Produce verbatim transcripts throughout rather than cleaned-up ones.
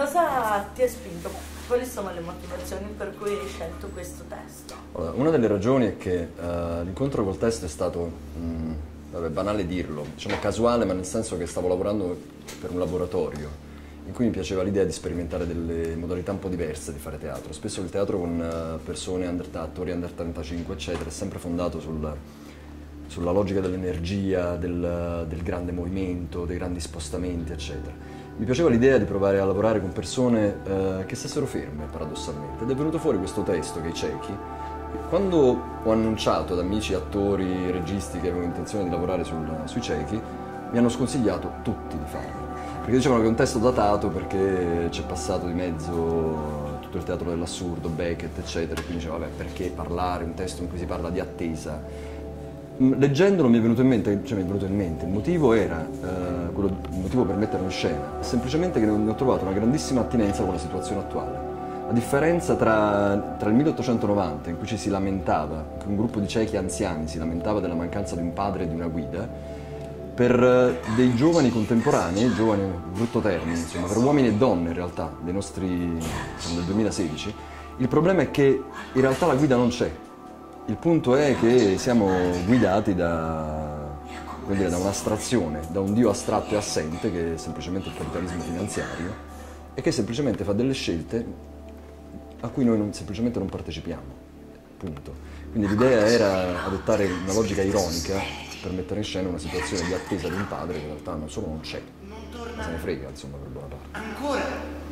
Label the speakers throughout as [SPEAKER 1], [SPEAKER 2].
[SPEAKER 1] cosa ti ha spinto? Quali sono le motivazioni per cui hai scelto questo testo?
[SPEAKER 2] Allora, una delle ragioni è che uh, l'incontro col testo è stato, mh, vabbè, banale dirlo, diciamo casuale, ma nel senso che stavo lavorando per un laboratorio in cui mi piaceva l'idea di sperimentare delle modalità un po' diverse di fare teatro. Spesso il teatro con uh, persone, under, attori under trentacinque, eccetera, è sempre fondato sul, sulla logica dell'energia, del, del grande movimento, dei grandi spostamenti, eccetera. Mi piaceva l'idea di provare a lavorare con persone uh, che stessero ferme, paradossalmente, ed è venuto fuori questo testo che i ciechi. Quando ho annunciato ad amici, attori, registi che avevo intenzione di lavorare sul, sui ciechi, mi hanno sconsigliato tutti di farlo. Perché dicevano che è un testo datato perché c'è passato di mezzo tutto il teatro dell'assurdo, Beckett, eccetera, e quindi dicevo, vabbè, perché parlare un testo in cui si parla di attesa? Leggendolo mi è venuto in mente, cioè mi è venuto in mente, il motivo era, eh, quello, il motivo per metterlo in scena, è semplicemente che ne ho trovato una grandissima attinenza con la situazione attuale. La differenza tra, tra il milleottocentonovanta, in cui ci si lamentava, in cui un gruppo di ciechi anziani si lamentava della mancanza di un padre e di una guida, per dei giovani contemporanei, giovani, brutto termine, insomma, per uomini e donne in realtà, dei nostri, insomma, del duemilasedici, il problema è che in realtà la guida non c'è. Il punto è che siamo guidati da, come dire, da un'astrazione, da un dio astratto e assente che è semplicemente il capitalismo finanziario e che semplicemente fa delle scelte a cui noi non, semplicemente non partecipiamo. Punto. Quindi l'idea era adottare una logica ironica per mettere in scena una situazione di attesa di un padre che in realtà non solo non c'è, ma se ne frega, insomma, per buona parte.
[SPEAKER 3] Ancora?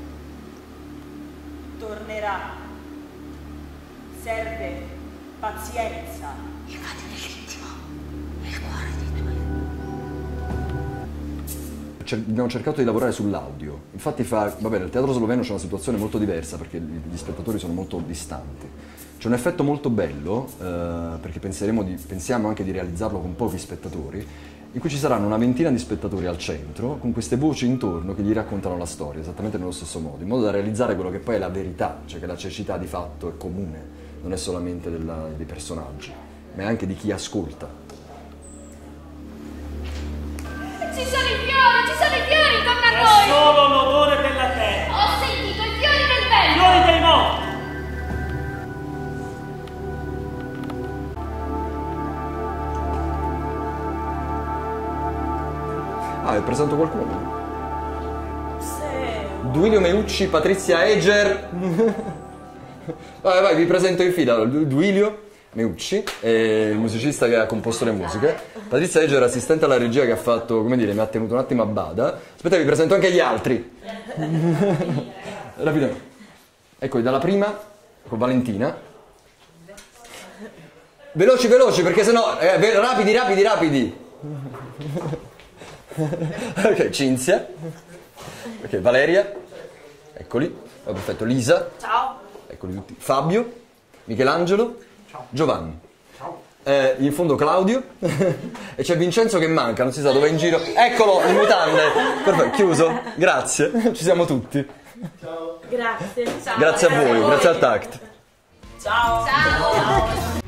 [SPEAKER 4] Tornerà. Serve pazienza.
[SPEAKER 3] Infatti nell'intimo, nel cuore dei tuoi.
[SPEAKER 2] Cer- abbiamo cercato di lavorare sull'audio. Infatti fa, vabbè, nel teatro sloveno c'è una situazione molto diversa perché gli spettatori sono molto distanti. C'è un effetto molto bello, eh, perché penseremo di, pensiamo anche di realizzarlo con pochi spettatori, in cui ci saranno una ventina di spettatori al centro, con queste voci intorno che gli raccontano la storia, esattamente nello stesso modo, in modo da realizzare quello che poi è la verità, cioè che la cecità di fatto è comune, non è solamente della, dei personaggi, ma è anche di chi ascolta.
[SPEAKER 5] Ci sono i fiori, ci sono i fiori intorno a
[SPEAKER 4] È
[SPEAKER 5] noi!
[SPEAKER 4] solo l'odore della terra.
[SPEAKER 5] Ho sentito i fiori del vento!
[SPEAKER 4] Fiori dei morti.
[SPEAKER 2] Ah, vi presento qualcuno?
[SPEAKER 1] Sì.
[SPEAKER 2] Duilio Meucci, Patrizia Eger. Vai, vai, vi presento in fila. Duilio Meucci è il musicista che ha composto le musiche. Patrizia Eger, assistente alla regia, che ha fatto, come dire, mi ha tenuto un attimo a bada. Aspetta, vi presento anche gli altri. Rapidamente. Ecco, dalla prima, con Valentina. Veloci, veloci, perché sennò... Eh, rapidi, rapidi, rapidi. Ok, Cinzia. Ok, Valeria. Eccoli. Oh, perfetto, Lisa.
[SPEAKER 1] Ciao.
[SPEAKER 2] Eccoli tutti. Fabio. Michelangelo.
[SPEAKER 3] Ciao.
[SPEAKER 2] Giovanni.
[SPEAKER 3] Ciao.
[SPEAKER 2] Eh, in fondo Claudio. E c'è Vincenzo che manca, non si sa dove è in giro. Eccolo, in mutande. Perfetto, chiuso. Grazie. Ci siamo tutti.
[SPEAKER 1] Grazie. Ciao.
[SPEAKER 2] Grazie a voi, grazie al Tact.
[SPEAKER 1] Ciao.
[SPEAKER 5] Ciao!